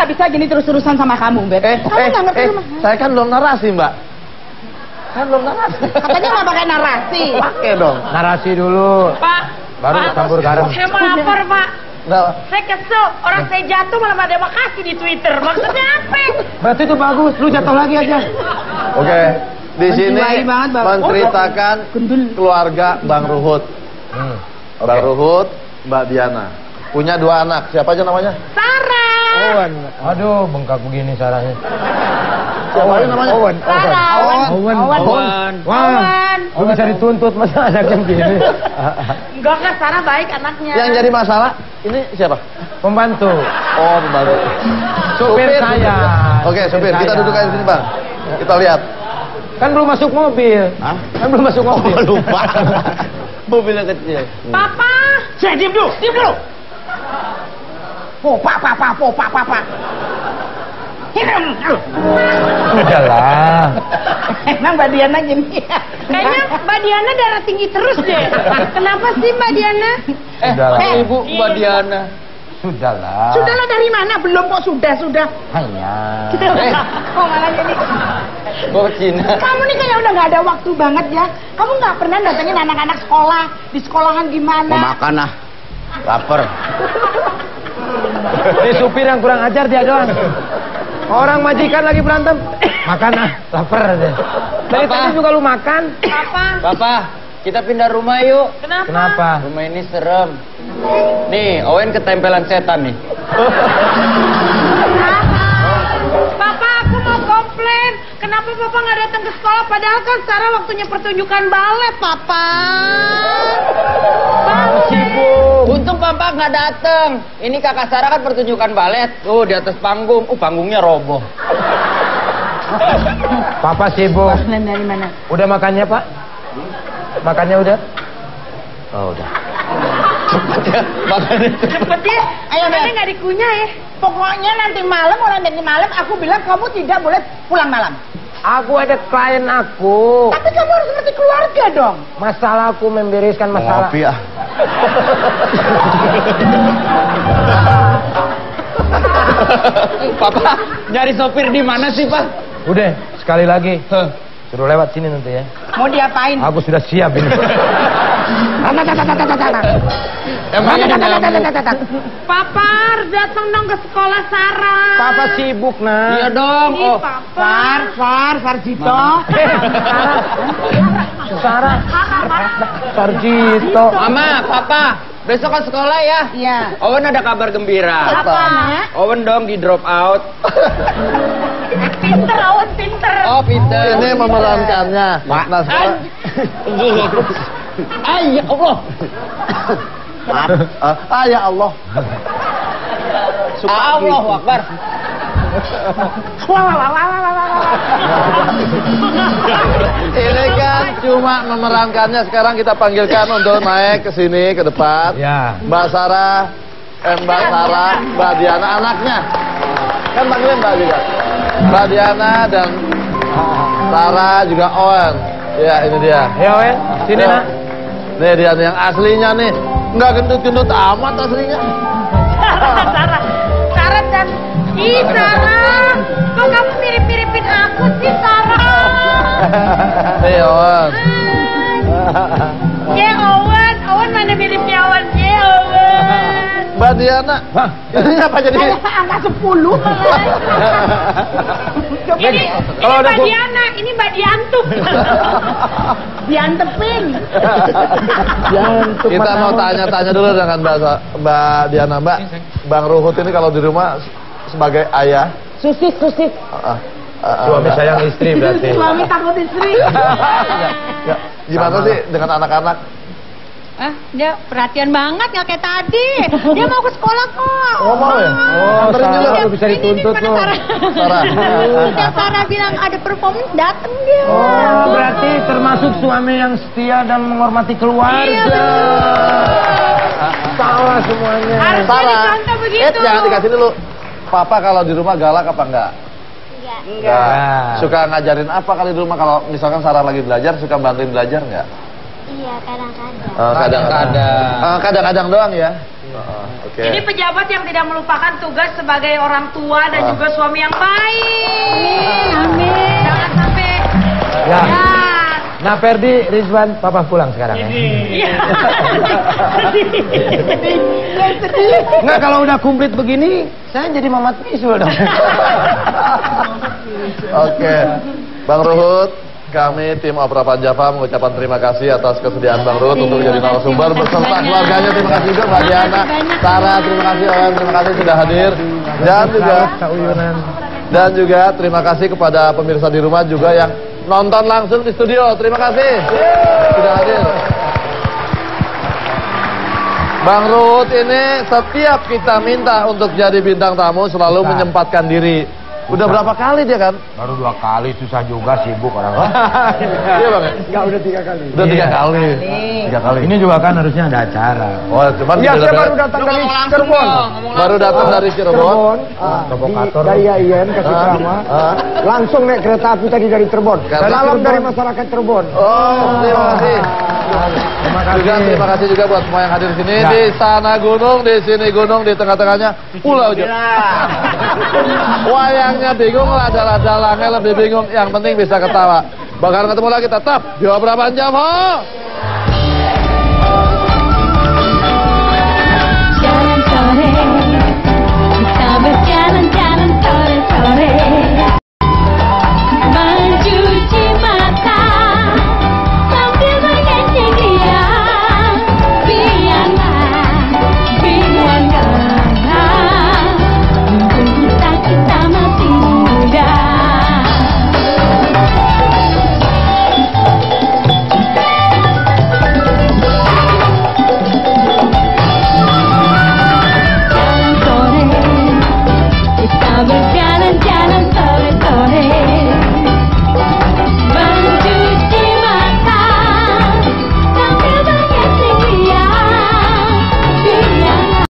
nggak bisa gini terus-terusan sama kamu, Bet. Kamu nggak ngerti rumah. Saya kan belum narasi, Mbak. Kan belum narasi. Katanya nggak pakai narasi. Pakai dong. Narasi dulu. Pak, Baru campur garam. saya mau lapor, Pak. Nah, Saya kesel, orang saya jatuh malah pada makasih di Twitter. Maksudnya apa? Berarti itu bagus, lu jatuh lagi aja. oke. Di sini Menjiwai banget, Bang. menceritakan keluarga Bang Ruhut. Bang Ruhut, Mbak Diana. Punya 2 anak. Siapa aja namanya? Sarah. Aduh, bengkak begini sarahnya. Siapa aja namanya? Owen. Wah, lu bisa dituntut masa anaknya begini. Enggak, Sarah baik anaknya. Yang jadi masalah ini siapa? Pembantu. Oh, pembantu. Supir saya. Oke, supir. Kita saya. duduk aja di sini, Bang. Kita lihat. Kan belum masuk mobil. Hah? Kan belum masuk mobil. Lupa. Mobilnya kecil. Papa. Saya diam dulu. Papa. Udahlah. Emang Mbak Diana gini. Kayaknya Mbak Diana darah tinggi terus deh. Kenapa sih Mbak Diana? Udahlah. Ibu Mbak Diana. Sudahlah. Sudahlah dari mana? Belum kok sudah. Hanya. Kok malah gini? Bawa Cina. Kamu nih kayak udah nggak ada waktu banget ya. Kamu nggak pernah datengin anak-anak sekolah. Di sekolahan gimana? Mau makan ah. Lapar. Ini supir yang kurang ajar dia doang. Orang majikan lagi berantem. Makan ah, lapar aja. Dari tadi juga lu makan. Papa, kita pindah rumah yuk. Kenapa? Rumah ini serem. Nih, Owen ketempelan setan nih. Papa, aku mau komplain. Kenapa Papa nggak datang ke sekolah? Padahal kan sekarang waktunya pertunjukan balet, Papa. Sibuk. Untung Papa nggak datang. Ini kakak Sarah kan pertunjukan balet. Tuh di atas panggung. Panggungnya roboh. Papa sibuk. Dari mana? Udah makannya, Pak? Makannya udah? Oh, udah. Cepet ya. Ayo, Makanya Bet. nggak dikunyah ya. Pokoknya nanti malam aku bilang kamu tidak boleh pulang malam. Aku ada klien aku. Tapi kamu harus ngerti keluarga dong. Masalah aku membereskan masalah. Ngopi ah. Papa, nyari sopir di mana sih, Pak? Udah, sekali lagi. Suruh lewat sini nanti ya. Mau diapain? Aku sudah siap ini. Emangnya nyamuk. Papa harus datang dong ke sekolah Sarah. Papa sibuk, nah. Iya dong. Ih, Oh, Papa. Sarjito. Sarah. Sarjito. Mama, Papa, besok ke sekolah ya. Iya. Owen ada kabar gembira. Apa? Owen dong di drop out. Pinter, Owen pinter. Oh, pinter. Ini memerankannya. Nah, sekarang. Ay, ya Allah. Maaf. Ya Allah. Allahu Akbar. Ini kan cuma memerankannya. Sekarang kita panggilkan untuk naik ke sini, ke depan. Ya. Mbak Sarah, Mbak Diana, anaknya. Kan panggilin Mbak juga. Mbak Diana dan Sarah juga Owen. Ya, ini dia. Ya, Wen. Sini, Ya. nak. Nih dia nih, yang aslinya nih. Nggak gendut-gendut amat aslinya. Sarah dan Sarah. Kok kamu mirip-miripin aku sih, Sarah? Nih Owen. Owen mana miripnya Owen? Owen. Mbak Diana. Ini apa jadi? Kayak angka 10 malah. Ini kalau ada Mbak Diana, ini Mbak Diantuk. Diantepin. Kita mau tanya-tanya dulu dengan Mbak Diana. Mbak, Bang Ruhut ini kalau di rumah sebagai ayah. Susit. Suami sayang istri berarti. Suami takut istri. Ya, gimana sih dengan anak-anak? Dia perhatian banget nggak kayak tadi. Dia mau ke sekolah kok. Oh mau ya? Oh, Anterin dulu. Sarah, lu bisa dituntut lu. Sarah. Setiap Sarah bilang ada performance, dateng dia. Oh, berarti termasuk suami yang setia dan menghormati keluarga. Iya, Salah semuanya. Harusnya Sarah. dicontoh begitu. Jangan dikasih dulu. Papa kalau di rumah galak apa enggak? Enggak. Suka ngajarin apa kali di rumah kalau misalkan Sarah lagi belajar, suka bantuin belajar enggak? Iya, kadang-kadang. Kadang-kadang. Kadang-kadang doang ya. Oke. Jadi pejabat yang tidak melupakan tugas sebagai orang tua dan juga suami yang baik. Amin. Jangan sampai. Ya. Nah, Ferdi, Rizwan, papa pulang sekarang ya. Iya. Nggak, kalau udah komplit begini, saya jadi Mamat Misul dong. Oke, Bang Ruhut, kami tim Opera Panjapa mengucapkan terima kasih atas kesediaan Bang Ruhut untuk jadi narasumber beserta keluarganya. Terima kasih juga Mbak Diana, Sarah, terima kasih Owen, terima kasih sudah hadir. Dan juga terima kasih kepada pemirsa di rumah juga yang nonton langsung di studio. Terima kasih sudah hadir. Bang Ruhut ini setiap kita minta untuk jadi bintang tamu selalu menyempatkan diri. Udah berapa kali dia kan? Baru 2 kali, susah juga, sibuk orang. Iya Bang? Enggak, udah 3 kali. Udah 3 kali. 3 kali. Ini juga kan harusnya ada acara. Oh, cuman Iya, saya baru datang dari Cirebon. Baru datang dari Cirebon. Provokator. Dari IAIN ke Cikrama. Langsung naik kereta api tadi dari Cirebon. Salam dari masyarakat Cirebon. Oh, terima kasih. Terima kasih juga buat semua yang hadir di sini. Di sana gunung, di sini gunung, di tengah-tengahnya pulau juga. Wayangnya bingung, lada-lada langnya lebih bingung. Yang penting bisa ketawa. Bakal ketemu lagi tetap di Opera Panjapa.